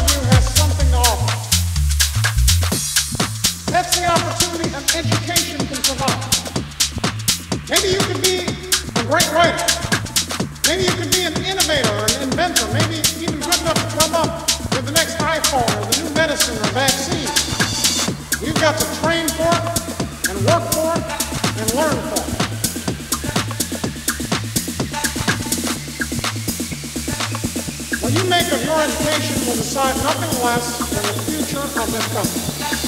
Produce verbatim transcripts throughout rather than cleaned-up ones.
of you has something to offer. That's the opportunity an education can provide. Maybe you could be a great writer. Maybe you could be an innovator or an inventor. Maybe even good enough to come up with the next iPhone or the new medicine or vaccine. You've got to train for it and work for it and learn for it. What you make of your education will decide nothing less than the future of this country.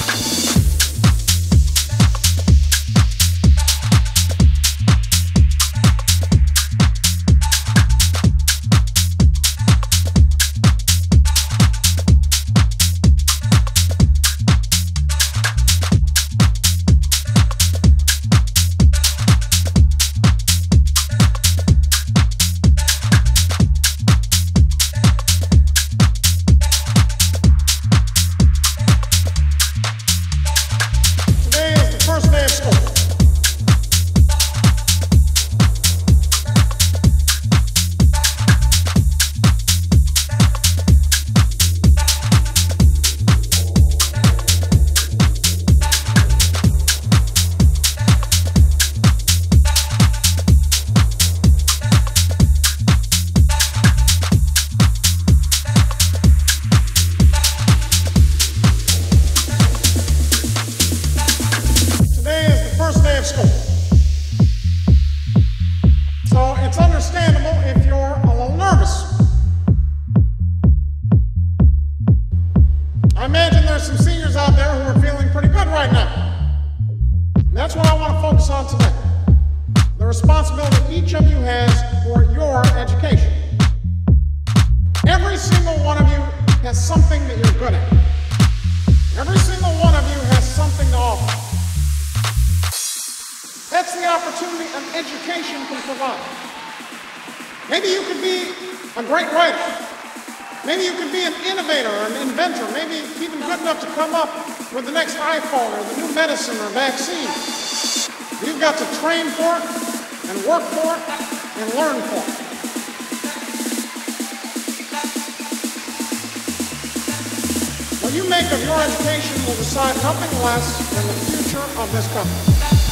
So it's understandable if you're a little nervous. I imagine there's some seniors out there who are feeling pretty good right now. And that's what I want to focus on today. The responsibility each of you has for your education. Every single one of you has something that you're good at. Every single one of you has something to offer. That's the opportunity an education can provide. Maybe you could be a great writer. Maybe you could be an innovator or an inventor. Maybe even good enough to come up with the next iPhone or the new medicine or vaccine. You've got to train for it and work for it and learn for it. What you make of your education will decide nothing less than the future of this country.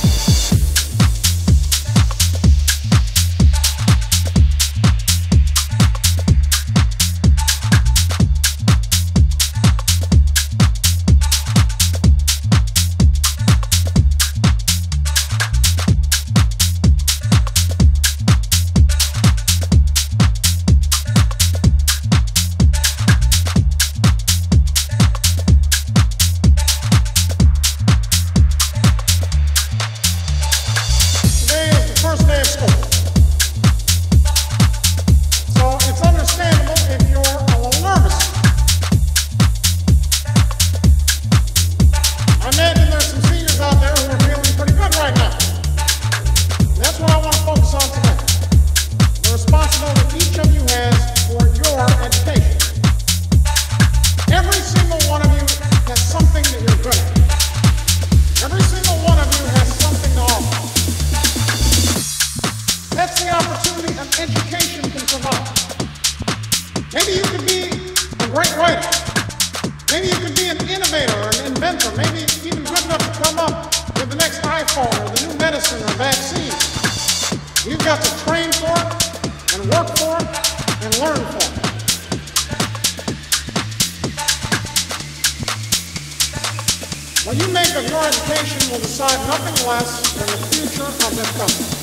Education can provide. Maybe you could be a great writer. Maybe you could be an innovator or an inventor. Maybe even good enough to come up with the next iPhone or the new medicine or vaccine. You've got to train for it and work for it and learn for it. What you make of your education will decide nothing less than the future of this country.